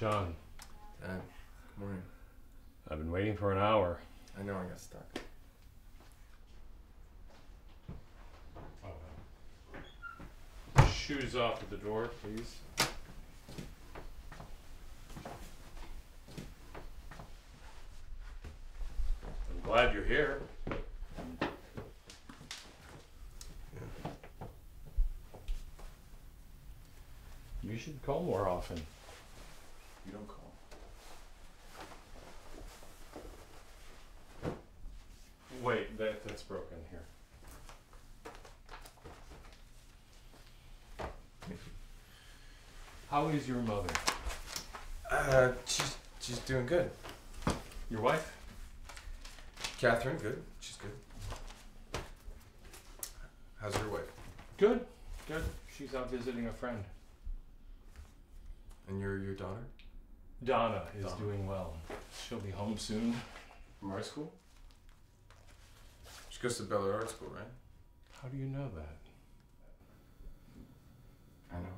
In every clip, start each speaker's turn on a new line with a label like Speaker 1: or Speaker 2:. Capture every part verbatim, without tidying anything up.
Speaker 1: John,
Speaker 2: Dad, good morning.
Speaker 1: I've been waiting for an hour.
Speaker 2: I know I got stuck.
Speaker 1: Shoes off at the door, please. I'm glad you're here.
Speaker 2: Yeah.
Speaker 1: You should call more often.
Speaker 2: You don't call.
Speaker 1: Wait, that that's broken here. How is your mother?
Speaker 2: Uh, she's she's doing good.
Speaker 1: Your wife?
Speaker 2: Catherine, good. She's good. How's your wife?
Speaker 1: Good, good. She's out visiting a friend.
Speaker 2: And your your daughter?
Speaker 1: Donna is
Speaker 2: Donna.
Speaker 1: doing well. She'll be home soon from art school.
Speaker 2: She goes to Bel Air Art School, right?
Speaker 1: How do you know that?
Speaker 2: I know.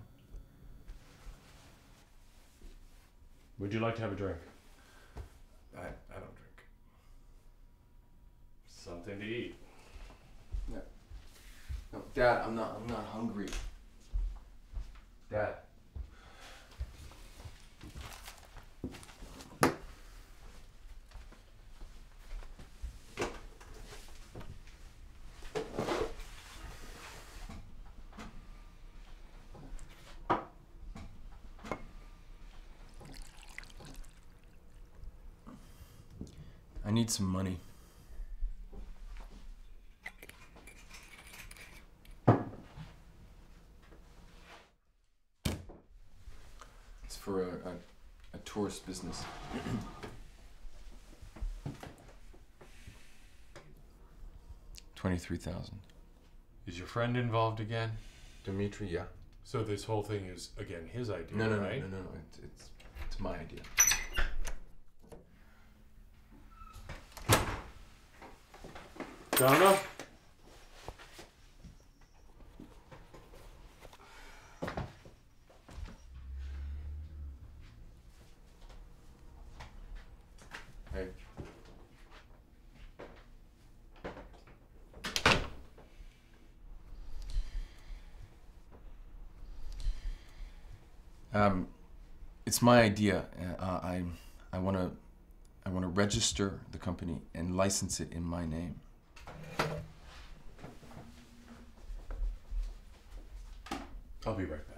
Speaker 1: Would you like to have a drink?
Speaker 2: I I don't drink.
Speaker 1: Something to eat.
Speaker 2: No. No, Dad, I'm not I'm not hungry. Dad. I need some money. It's for a, a, a tourist business. Twenty-three thousand.
Speaker 1: Is your friend involved again?
Speaker 2: Dimitri, yeah.
Speaker 1: So this whole thing is, again, his idea,
Speaker 2: No, no,
Speaker 1: right?
Speaker 2: no, no, no, no. It's, it's, it's my idea.
Speaker 1: Donna?
Speaker 2: Hey. Um, it's my idea. Uh, I, I want to, I want to register the company and license it in my name.
Speaker 1: I'll be right back.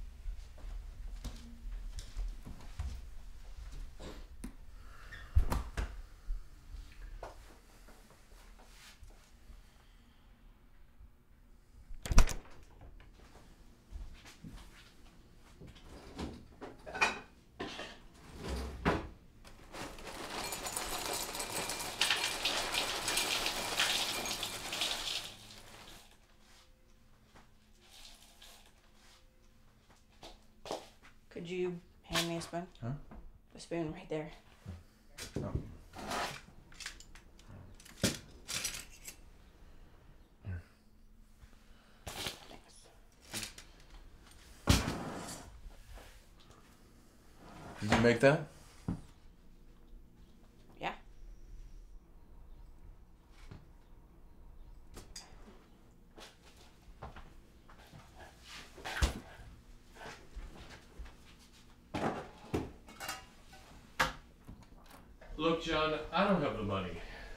Speaker 3: Could you hand me a spoon?
Speaker 2: Huh?
Speaker 3: The spoon right there.
Speaker 2: Oh. Did you make that?
Speaker 3: Yeah.
Speaker 1: Look, John, I don't have the money.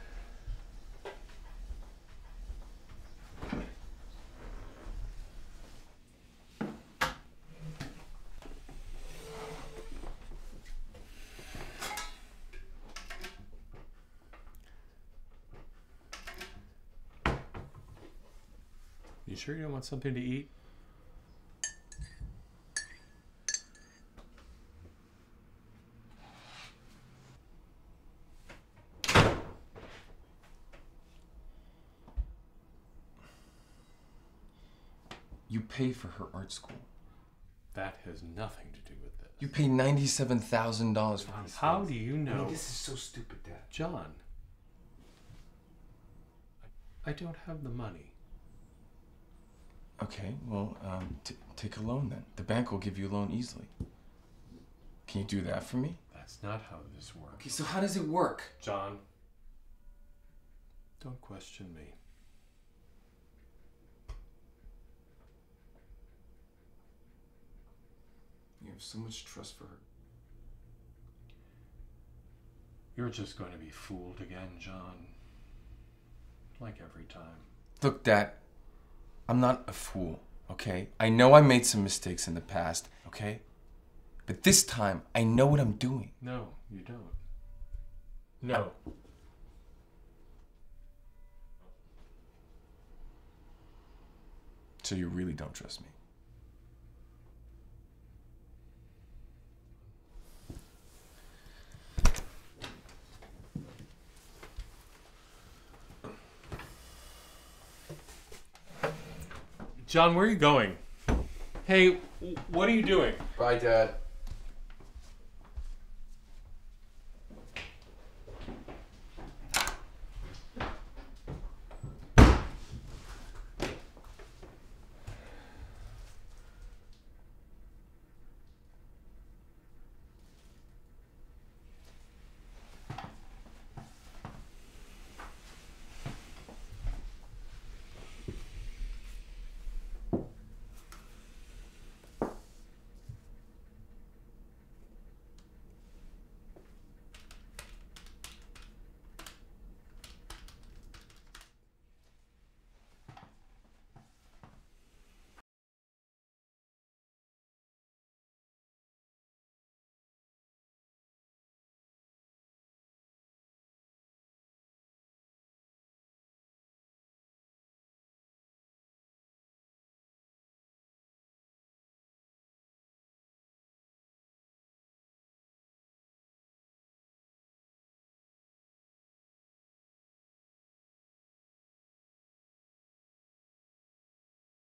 Speaker 1: You sure you don't want something to eat?
Speaker 2: You pay for her art school.
Speaker 1: That has nothing to do with this.
Speaker 2: You pay ninety-seven thousand dollars for these
Speaker 1: How
Speaker 2: things.
Speaker 1: do you
Speaker 2: I
Speaker 1: know?
Speaker 2: mean, this is so stupid, Dad.
Speaker 1: John, I don't have the money.
Speaker 2: Okay, well, um, t take a loan then. The bank will give you a loan easily. Can you do that for me?
Speaker 4: That's not how this works.
Speaker 2: Okay, so how does it work?
Speaker 4: John, don't question me.
Speaker 2: You have so much trust for her.
Speaker 4: You're just going to be fooled again, John. Like every time.
Speaker 2: Look, Dad, I'm not a fool, okay? I know I made some mistakes in the past, okay? But this time, I know what I'm doing.
Speaker 4: No, you don't. No.
Speaker 2: So you really don't trust me?
Speaker 4: John, where are you going? Hey, what are you doing?
Speaker 2: Bye, Dad.